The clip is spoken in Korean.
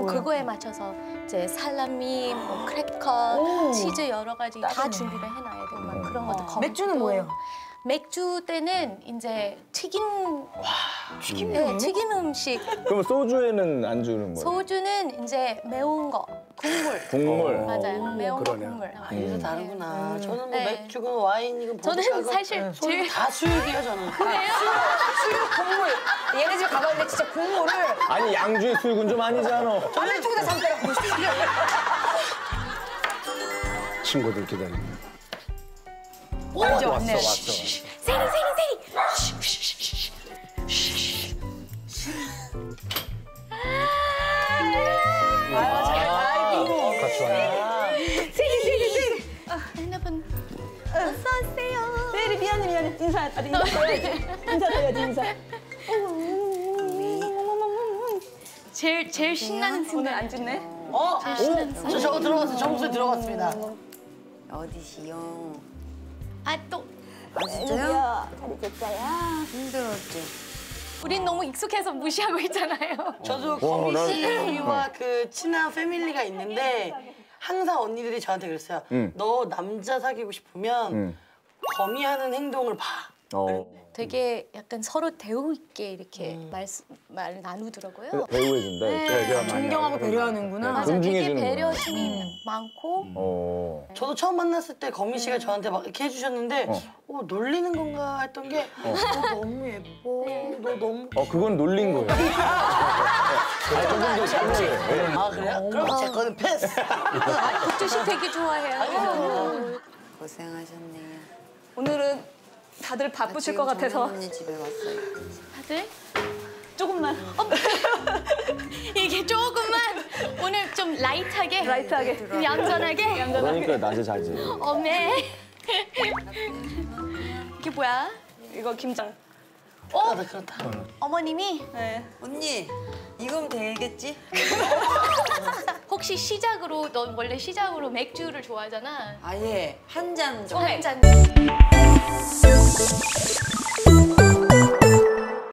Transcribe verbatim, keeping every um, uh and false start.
그거에 맞춰서 이제 살라미, 뭐 크래커, 오. 치즈 여러 가지 다 딱이네. 준비를 해놔야 돼요. 막 그런 것도 검. 맥주는 뭐예요? 맥주 때는 이제 튀김, 튀김 네, 튀김 음식. 그럼 소주에는 안 주는 거예요? 소주는 이제 매운 거, 국물. 국물. 어. 맞아요, 매운 거 그러네요. 국물. 아, 이래서 다르구나. 저는 뭐 네. 맥주건 와인이건 저는 보드카건 사실 제일 다 수육이에요, 저는. 수육 국물. 얘네 집 가봤는데 진짜 국물을 아니 양주의 수육은 좀 아니잖아. 저는 쪽에다 담더라고. 친구들 기다리는. 왔네 왔어 왔네. 왔어. 세리 세리 세리. 같이 왔네. 세리 세리 세리. 여러분 어서 오세요. 세리 미안해 미안해. 인사 아니 인사해야지. 인사해야지 인사. 제일 제일 신나는 오늘 순간. 안 짓네? 어? 제일 신나는 순간. 저 저거 들어갔어요. 저 목소리 들어갔습니다. 어디시요? 아 또 아 진짜요? 자리 줬어요. 힘들었지. 우린 너무 익숙해서 무시하고 있잖아요. 저도 와, 거미 난- 씨와 그 친한 패밀리가 있는데 항상 언니들이 저한테 그랬어요. 응. 너 남자 사귀고 싶으면 응. 거미 하는 행동을 봐. 어. 되게 약간 서로 대우 있게 이렇게 말, 말 나누더라고요. 배우해준다. 네. 배려가 많이 존경하고 하고. 배려하는구나. 맞아, 존중해주는 되게 거야. 배려심이 많고 어. 저도 처음 만났을 때 거미 씨가 저한테 막 이렇게 해주셨는데 어. 어, 놀리는 건가 했던 게 어, 너 너무 예뻐. 너 너무 어 그건 놀린 거예요. 아, 조금 더 잘해. 아 그래요? 그럼 제 거는 패스. 국주씨 되게 좋아해요. 고생하셨네요. 오늘은 다들 바쁘실 것 지금 같아서 정연 언니 집에 왔어요. 다들 조금만 이게 조금만 오늘 좀 라이트하게 라이트하게. 얌전하게 그러니까 낮에 자지. 어메 이게 뭐야? 이거 김장. 어? 그렇다 그렇다. 어머님이 네. 언니 이건 되겠지? 혹시 시작으로 넌 원래 시작으로 맥주를 좋아하잖아. 아예 한 잔 정도. 한 잔.